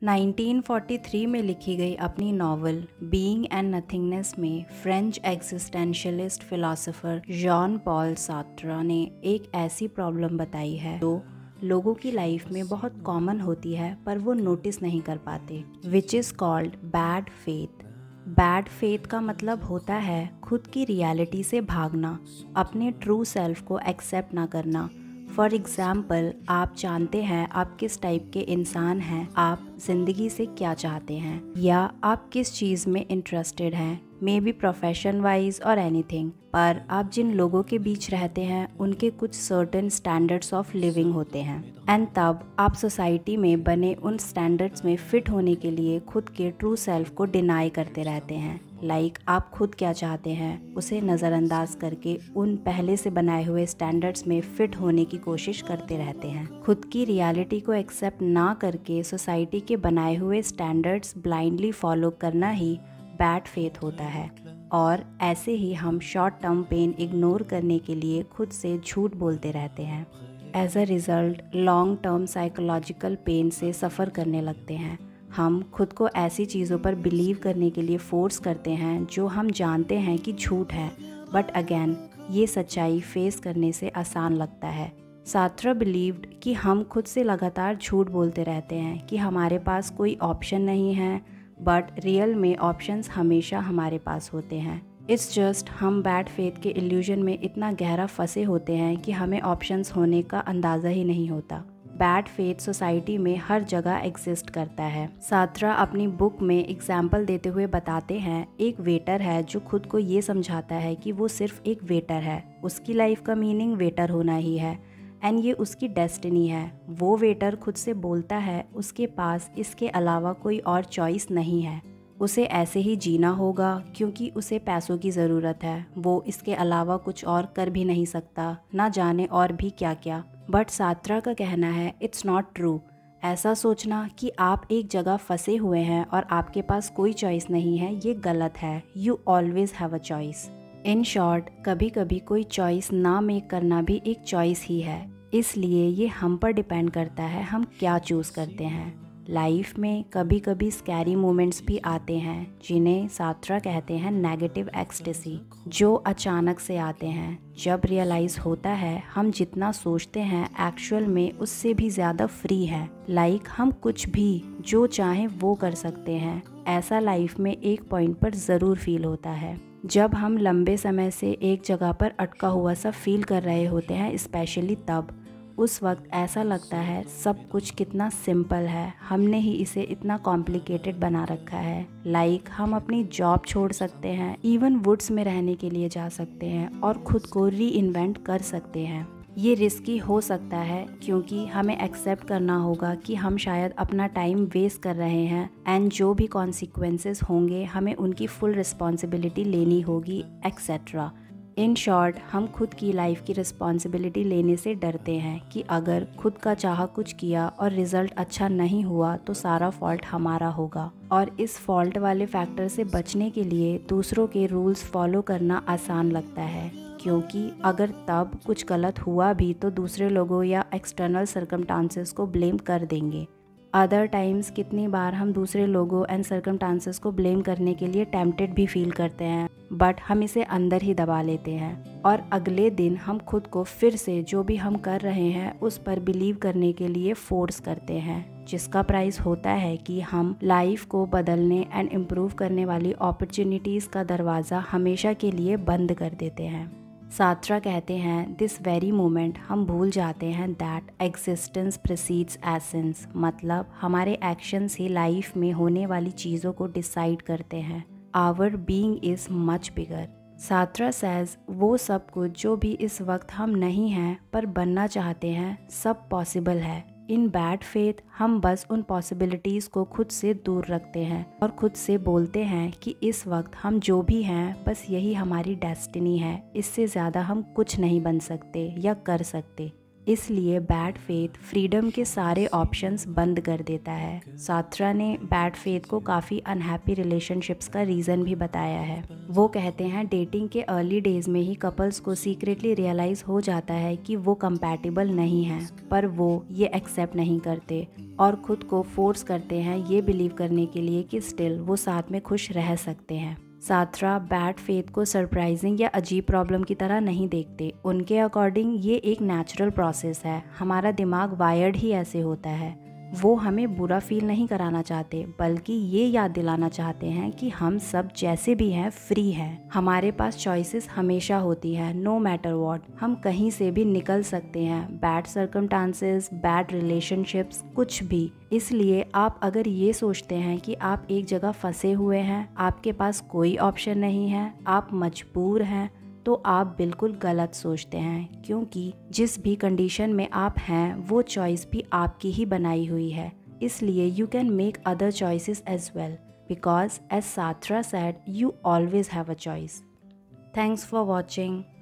1943 में लिखी गई अपनी नॉवल बीइंग एंड नथिंगनेस में French existentialist philosopher Jean Paul Sartre ने एक ऐसी प्रॉब्लम बताई है जो लोगों की लाइफ में बहुत कॉमन होती है पर वो नोटिस नहीं कर पाते, which is called bad faith. Bad faith का मतलब होता है खुद की रियलिटी से भागना, अपने ट्रू सेल्फ को एक्सेप्ट ना करना। फॉर एग्ज़ाम्पल, आप जानते हैं आप किस टाइप के इंसान हैं, आप ज़िंदगी से क्या चाहते हैं या आप किस चीज़ में इंटरेस्टेड हैं, मे बी प्रोफेशन वाइज और एनीथिंग। पर आप जिन लोगों के बीच रहते हैं उनके कुछ सर्टेन स्टैंडर्ड्स ऑफ लिविंग होते हैं एंड तब आप सोसाइटी में बने उन स्टैंडर्ड्स में फिट होने के लिए खुद के ट्रू सेल्फ को डिनाई करते रहते हैं। लाइक आप खुद क्या चाहते हैं उसे नज़रअंदाज करके उन पहले से बनाए हुए स्टैंडर्ड्स में फिट होने की कोशिश करते रहते हैं। खुद की रियलिटी को एक्सेप्ट ना करके सोसाइटी के बनाए हुए स्टैंडर्ड्स ब्लाइंडली फॉलो करना ही बैड फेथ होता है। और ऐसे ही हम शॉर्ट टर्म पेन इग्नोर करने के लिए खुद से झूठ बोलते रहते हैं। As a result long term psychological pain से सफ़र करने लगते हैं। हम खुद को ऐसी चीज़ों पर बिलीव करने के लिए फोर्स करते हैं जो हम जानते हैं कि झूठ है, बट अगेन ये सच्चाई फेस करने से आसान लगता है। सार्त्र बिलीव्ड कि हम खुद से लगातार झूठ बोलते रहते हैं कि हमारे पास कोई ऑप्शन नहीं है, बट रियल में ऑप्शंस हमेशा हमारे पास होते हैं। इट्स जस्ट हम बैड फेथ के इल्यूजन में इतना गहरा फंसे होते हैं कि हमें ऑप्शंस होने का अंदाज़ा ही नहीं होता। बैड फेथ सोसाइटी में हर जगह एग्जिस्ट करता है। सार्त्र अपनी बुक में एग्जाम्पल देते हुए बताते हैं, एक वेटर है जो खुद को ये समझाता है कि वो सिर्फ एक वेटर है, उसकी लाइफ का मीनिंग वेटर होना ही है एंड ये उसकी डेस्टिनी है। वो वेटर खुद से बोलता है उसके पास इसके अलावा कोई और चॉइस नहीं है, उसे ऐसे ही जीना होगा क्योंकि उसे पैसों की ज़रूरत है, वो इसके अलावा कुछ और कर भी नहीं सकता, ना जाने और भी क्या क्या। बट सार्त्र का कहना है इट्स नॉट ट्रू। ऐसा सोचना कि आप एक जगह फंसे हुए हैं और आपके पास कोई चॉइस नहीं है, ये गलत है। You always have a choice. In short, कभी कभी कोई चॉइस ना मेक करना भी एक चॉइस ही है। इसलिए ये हम पर डिपेंड करता है हम क्या चूज़ करते हैं। लाइफ में कभी कभी स्कैरी मोमेंट्स भी आते हैं जिन्हें सार्त्र कहते हैं नेगेटिव एक्सटेसी, जो अचानक से आते हैं जब रियलाइज़ होता है हम जितना सोचते हैं एक्चुअल में उससे भी ज़्यादा फ्री है। लाइक हम कुछ भी जो चाहें वो कर सकते हैं। ऐसा लाइफ में एक पॉइंट पर ज़रूर फील होता है जब हम लंबे समय से एक जगह पर अटका हुआ सा फील कर रहे होते हैं, स्पेशली तब। उस वक्त ऐसा लगता है सब कुछ कितना सिंपल है, हमने ही इसे इतना कॉम्प्लिकेटेड बना रखा है। लाइक हम अपनी जॉब छोड़ सकते हैं, इवन वुड्स में रहने के लिए जा सकते हैं और खुद को री इन्वेंट कर सकते हैं। ये रिस्की हो सकता है क्योंकि हमें एक्सेप्ट करना होगा कि हम शायद अपना टाइम वेस्ट कर रहे हैं एंड जो भी कॉन्सिक्वेंसेस होंगे हमें उनकी फुल रिस्पॉन्सिबिलिटी लेनी होगी एक्सेट्रा। इन शॉर्ट, हम खुद की लाइफ की रिस्पॉन्सिबिलिटी लेने से डरते हैं कि अगर खुद का चाहा कुछ किया और रिजल्ट अच्छा नहीं हुआ तो सारा फॉल्ट हमारा होगा। और इस फॉल्ट वाले फैक्टर से बचने के लिए दूसरों के रूल्स फॉलो करना आसान लगता है, क्योंकि अगर तब कुछ गलत हुआ भी तो दूसरे लोगों या एक्सटर्नल सर्कमस्टांसेस को ब्लेम कर देंगे। अदर टाइम्स कितनी बार हम दूसरे लोगों एंड सर्कमस्टांसेस को ब्लेम करने के लिए टेम्प्टेड भी फील करते हैं, बट हम इसे अंदर ही दबा लेते हैं और अगले दिन हम खुद को फिर से जो भी हम कर रहे हैं उस पर बिलीव करने के लिए फोर्स करते हैं, जिसका प्राइस होता है कि हम लाइफ को बदलने एंड इम्प्रूव करने वाली अपॉर्चुनिटीज़ का दरवाज़ा हमेशा के लिए बंद कर देते हैं। सार्त्र कहते हैं दिस वेरी मोमेंट हम भूल जाते हैं दैट एग्जिस्टेंस प्रीसीड्स एसेंस, मतलब हमारे एक्शंस ही लाइफ में होने वाली चीज़ों को डिसाइड करते हैं। Our being is much bigger. Sartre says वो सब कुछ जो भी इस वक्त हम नहीं हैं पर बनना चाहते हैं, सब पॉसिबल है। इन बैड फेथ हम बस उन पॉसिबिलिटीज़ को खुद से दूर रखते हैं और खुद से बोलते हैं कि इस वक्त हम जो भी हैं बस यही हमारी डेस्टिनी है, इससे ज़्यादा हम कुछ नहीं बन सकते या कर सकते। इसलिए बैड फेथ फ्रीडम के सारे ऑप्शंस बंद कर देता है। सात्रा ने बैड फेथ को काफ़ी अनहैप्पी रिलेशनशिप्स का रीज़न भी बताया है। वो कहते हैं डेटिंग के अर्ली डेज में ही कपल्स को सीक्रेटली रियलाइज़ हो जाता है कि वो कंपैटिबल नहीं हैं, पर वो ये एक्सेप्ट नहीं करते और खुद को फोर्स करते हैं ये बिलीव करने के लिए कि स्टिल वो साथ में खुश रह सकते हैं। सात्रा बैड फेथ को सरप्राइजिंग या अजीब प्रॉब्लम की तरह नहीं देखते। उनके अकॉर्डिंग ये एक नेचुरल प्रोसेस है, हमारा दिमाग वायर्ड ही ऐसे होता है। वो हमें बुरा फील नहीं कराना चाहते, बल्कि ये याद दिलाना चाहते हैं कि हम सब जैसे भी हैं फ्री हैं। हमारे पास चॉइसेस हमेशा होती है, नो मैटर व्हाट। हम कहीं से भी निकल सकते हैं, बैड सर्कमस्टांसेस, बैड रिलेशनशिप्स, कुछ भी। इसलिए आप अगर ये सोचते हैं कि आप एक जगह फंसे हुए हैं, आपके पास कोई ऑप्शन नहीं है, आप मजबूर हैं, तो आप बिल्कुल गलत सोचते हैं, क्योंकि जिस भी कंडीशन में आप हैं वो चॉइस भी आपकी ही बनाई हुई है। इसलिए you can make other choices as well, because as Sartre said, you always have a choice. Thanks for watching.